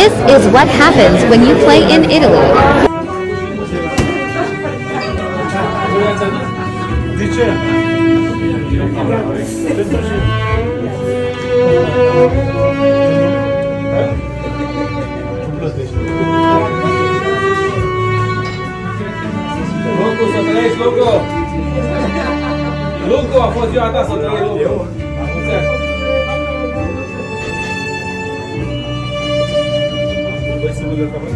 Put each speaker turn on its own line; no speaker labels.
This is what happens when you play in Italy.
Loco, să trăiești, Loco! Loco, a fost ziua ta să trăiești, Loco! La mulți ani! Voi să vă